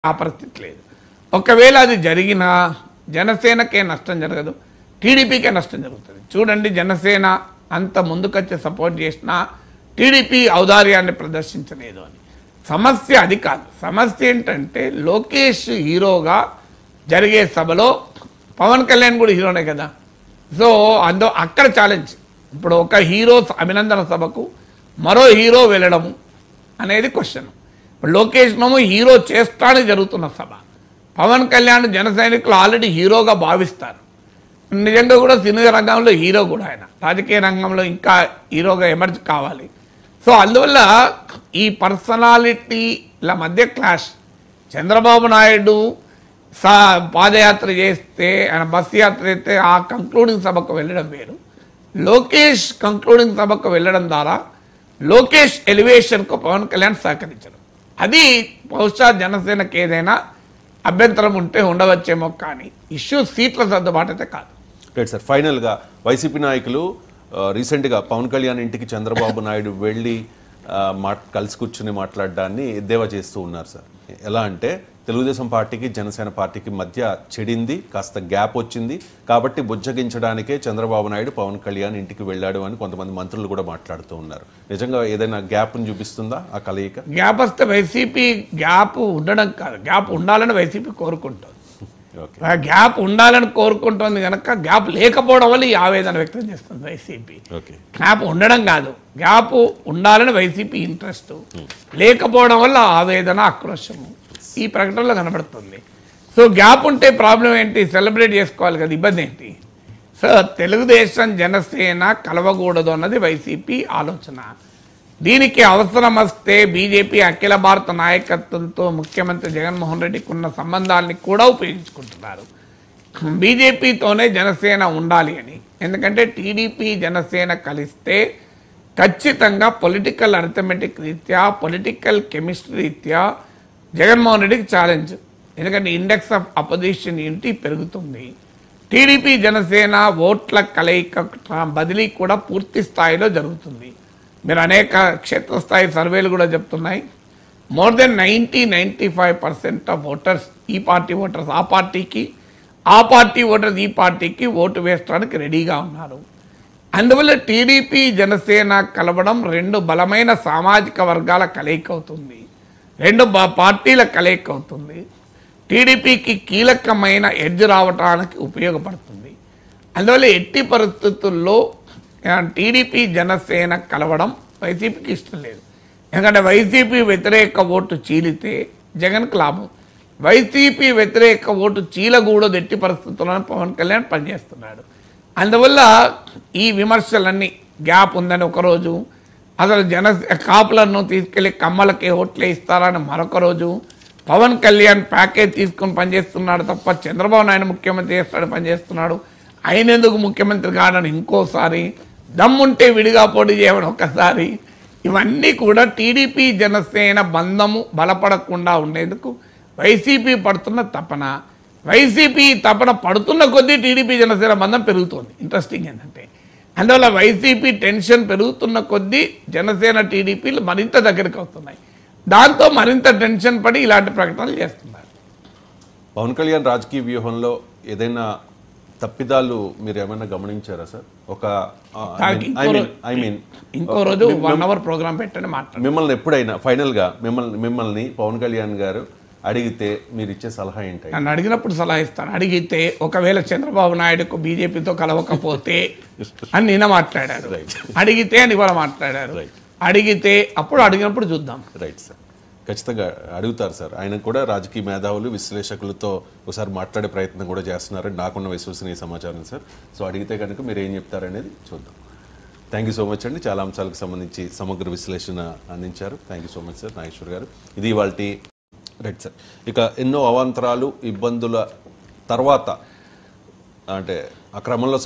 ఆ పరిస్థితి లేదు. ఒకవేళ అది జరిగినా జనసేనకే నష్టం జరగదు, టీడీపీకే నష్టం జరుగుతుంది. చూడండి, జనసేన అంత ముందుకొచ్చి సపోర్ట్ చేసినా టీడీపీ ఔదార్యాన్ని ప్రదర్శించలేదు అని. సమస్య అది కాదు. సమస్య ఏంటంటే లోకేష్ హీరోగా జరిగే సభలో పవన్ కళ్యాణ్ కూడా హీరోనే కదా. సో అక్కడ ఛాలెంజ్. ఇప్పుడు ఒక హీరో అభినందన సభకు మరో హీరో వెళ్ళడము అనేది క్వశ్చన్. ఇప్పుడు లోకేష్ నోము హీరో చేస్తానే జరుగుతున్న సభ. పవన్ కళ్యాణ్ జన సైనికులు ఆల్రెడీ హీరోగా భావిస్తారు. నిజంగా కూడా సినీ రంగంలో హీరో కూడా ఆయన, రాజకీయ రంగంలో ఇంకా హీరోగా ఎమర్జ్ కావాలి. సో అందువల్ల ఈ పర్సనాలిటీల మధ్య క్లాష్. చంద్రబాబు నాయుడు పాదయాత్ర చేస్తే, ఆయన బస్సు యాత్ర చేస్తే ఆ కంక్లూడింగ్ సభకు వెళ్ళడం వేరు. లోకేష్ కంక్లూడింగ్ సభకు వెళ్ళడం ద్వారా లోకేష్ ఎలివేషన్కు పవన్ కళ్యాణ్ సహకరించడం, అది బహుశా జనసేనకు ఏదైనా అభ్యంతరం ఉంటే ఉండవచ్చేమో, కానీ ఇష్యూ సీట్ల సర్దుబాటు అయితే కాదు. రైట్ సార్, ఫైనల్గా వైసీపీ నాయకులు రీసెంట్గా పవన్ కళ్యాణ్ ఇంటికి చంద్రబాబు నాయుడు వెళ్ళి కలిసి కూర్చుని మాట్లాడడాన్ని ఎద్దేవా చేస్తూ ఉన్నారు సార్. ఎలా అంటే తెలుగుదేశం పార్టీకి జనసేన పార్టీకి మధ్య చెడింది, కాస్త గ్యాప్ వచ్చింది కాబట్టి బుజ్జగించడానికే చంద్రబాబు నాయుడు పవన్ కళ్యాణ్ ఇంటికి వెళ్ళాడు అని కొంతమంది మంత్రులు కూడా మాట్లాడుతూ ఉన్నారు. నిజంగా ఏదైనా గ్యాప్ని చూపిస్తుందా ఆ కలయిక? గ్యాప్ వస్తే వైసీపీ గ్యాప్ ఉండడం కాదు, గ్యాప్ ఉండాలని వైసీపీ కోరుకుంటుంది. గ్యాప్ ఉండాలని కోరుకుంటుంది కనుక గ్యాప్ లేకపోవడం వల్ల ఈ ఆవేదన వ్యక్తం చేస్తుంది వైసీపీ. గ్యాప్ ఉండడం కాదు, గ్యాప్ ఉండాలని వైసీపీ ఇంట్రెస్ట్, లేకపోవడం వల్ల ఆవేదన, ఆక్రోశము ఈ ప్రకటనలో కనబడుతుంది. సో గ్యాప్ ఉంటే ప్రాబ్లం ఏంటి? సెలబ్రేట్ చేసుకోవాలి కదా, ఇబ్బంది ఏంటి? సో తెలుగుదేశం జనసేన కలవకూడదు అన్నది వైసీపీ ఆలోచన. దీనికి అవసరం వస్తే బీజేపీ అఖిల భారత నాయకత్వంతో ముఖ్యమంత్రి జగన్మోహన్ రెడ్డికి ఉన్న సంబంధాలని కూడా ఉపయోగించుకుంటున్నారు. బీజేపీతోనే జనసేన ఉండాలి అని. ఎందుకంటే టీడీపీ జనసేన కలిస్తే ఖచ్చితంగా పొలిటికల్ అర్థమెటిక్ రీత్యా, పొలిటికల్ కెమిస్ట్రీ రీత్యా జగన్మోహన్ రెడ్డికి ఛాలెంజ్. ఎందుకంటే ఇండెక్స్ ఆఫ్ అపోజిషన్ యూనిటీ పెరుగుతుంది. టీడీపీ జనసేన ఓట్ల కలయిక బదిలీ కూడా పూర్తి స్థాయిలో జరుగుతుంది. మీరు అనేక క్షేత్రస్థాయి సర్వేలు కూడా చెప్తున్నాయి, మోర్ దెన్ 90-95% ఆఫ్ ఓటర్స్, ఈ పార్టీ ఓటర్స్ ఆ పార్టీకి, ఆ పార్టీ ఓటర్స్ ఈ పార్టీకి ఓటు వేయడానికి రెడీగా ఉన్నారు. అందువల్ల టీడీపీ జనసేన కలవడం రెండు బలమైన సామాజిక వర్గాల కలయిక అవుతుంది, రెండు పార్టీల కలయిక అవుతుంది. టీడీపీకి కీలకమైన ఎడ్జ్ రావడానికి ఉపయోగపడుతుంది. అందువల్ల ఎట్టి పరిస్థితుల్లో టీడీపీ జనసేన కలవడం వైసీపీకి ఇష్టం లేదు. ఎందుకంటే వైసీపీ వ్యతిరేక ఓటు చీలితే జగన్కు లాభం, వైసీపీ వ్యతిరేక ఓటు చీలగూడదు ఎట్టి పరిస్థితుల్లో పవన్ కళ్యాణ్ పనిచేస్తున్నాడు. అందువల్ల ఈ విమర్శలన్నీ గ్యాప్ ఉందని ఒకరోజు, అసలు కాపులను తీసుకెళ్లి కమ్మలకి ఓట్లే ఇస్తారని మరొక రోజు, పవన్ కళ్యాణ్ ప్యాకేజ్ తీసుకుని పనిచేస్తున్నాడు తప్ప చంద్రబాబు నాయుడు ముఖ్యమంత్రి చేస్తాడు పనిచేస్తున్నాడు, ఆయనెందుకు ముఖ్యమంత్రి కాడని ఇంకోసారి, దమ్ముంటే విడిగా పోటీ చేయమని ఒకసారి, ఇవన్నీ కూడా టీడీపీ జనసేన బంధము బలపడకుండా ఉండేందుకు వైసీపీ పడుతున్న తపన. వైసీపీ తపన పడుతున్న కొద్దీ టీడీపీ జనసేన బంధం పెరుగుతుంది. ఇంట్రెస్టింగ్ ఏంటంటే అందువల్ల వైసీపీ టెన్షన్ పెరుగుతున్న కొద్దీ జనసేన టీడీపీలు మరింత దగ్గరికి అవుతున్నాయి. దాంతో మరింత టెన్షన్ పడి ఇలాంటి ప్రకటనలు చేస్తున్నారు. పవన్ కళ్యాణ్ రాజకీయ వ్యూహంలో ఏదైనా తప్పిదాలు మీరు ఏమైనా గమనించారా సార్? ఇంకో రోజు 1 hour ప్రోగ్రామ్ పెట్టని మాట్లాడు. మిమ్మల్ని ఎప్పుడైనా ఫైనల్గా మిమ్మల్ని పవన్ కళ్యాణ్ గారు అడిగితే మీరు ఇచ్చే సలహా ఏంటి? నన్ను అడిగినప్పుడు సలహా ఇస్తాను. అడిగితే ఒకవేళ చంద్రబాబు నాయుడుకు బీజేపీతో కలవకపోతే అని నిన్న మాట్లాడారు, అడిగితే అని కూడా మాట్లాడారు. అడిగితే అప్పుడు అడిగినప్పుడు చూద్దాం. రైట్ సార్, ఖచ్చితంగా అడుగుతారు సార్. ఆయన కూడా రాజకీయ మేధావులు, విశ్లేషకులతో ఒకసారి మాట్లాడే ప్రయత్నం కూడా చేస్తున్నారని నాకున్న విశ్వసనీయ సమాచారం సార్. సో అడిగితే కనుక మీరు ఏం చెప్తారనేది చూద్దాం. థ్యాంక్ యూ సో మచ్ అండి, చాలా అంశాలకు సంబంధించి సమగ్ర విశ్లేషణ అందించారు. Thank you so much sir Nageshwar గారు. ఇది ఇవాల్టి రైట్ సార్. ఇక ఎన్నో అవాంతరాలు, ఇబ్బందుల తర్వాత అంటే ఆ క్రమంలో